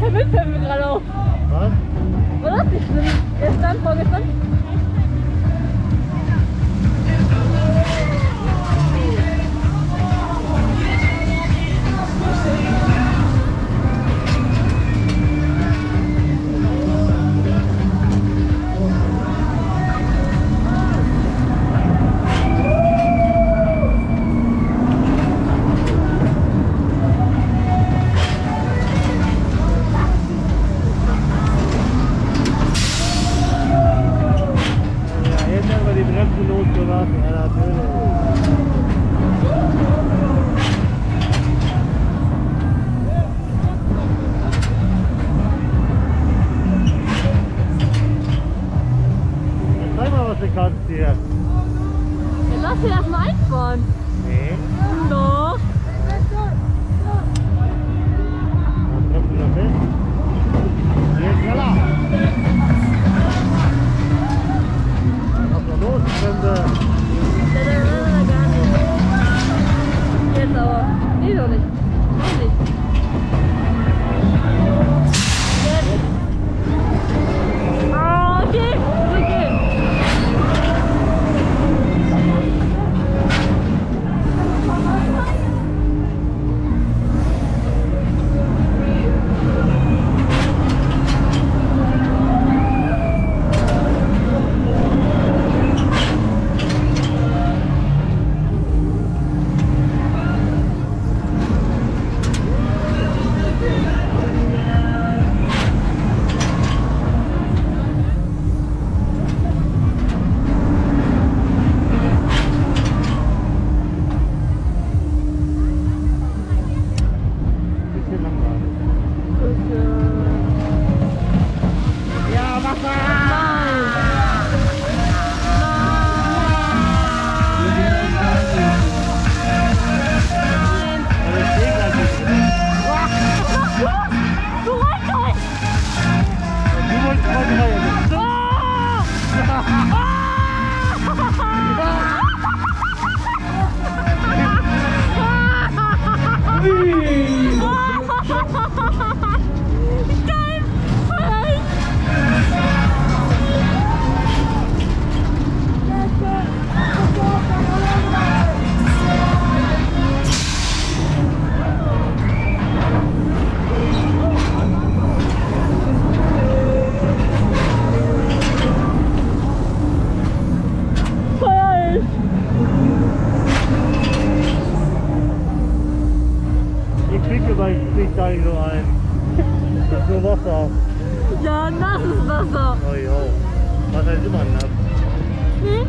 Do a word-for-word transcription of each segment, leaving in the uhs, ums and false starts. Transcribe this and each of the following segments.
der Wind fällt mir gerade auf. Was? War das nicht schlimm? Gestern, vorgestern? Ja, lass dir erstmal einfahren. Nee. Doch. Dann treffen wir fest. Hier schneller. Was ist da los, Fremde? Ja, da will er gar nicht. Jetzt aber. Nee, doch nicht. Noch nicht. Jetzt. Ah, okay. Okay. Kriegt da nicht so ein. Das ist nur Wasser. Ja, nasses Wasser. Oh jo. Wasser ist immer nass. Hm?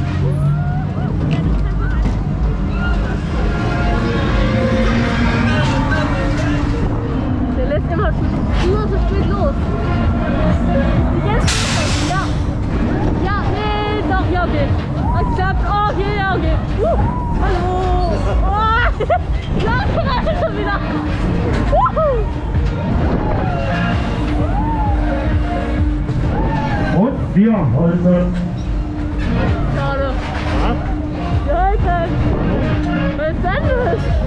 Der lässt immer nur so spät los. Jetzt? Ja. Ja, nee, doch, ja, okay. Hat geklappt. Oh, okay, ja, okay. Uh, hallo. Oh, ja, gerade schon wieder. Und wir heute. Schade. Was? Wir heute. Was ist denn das?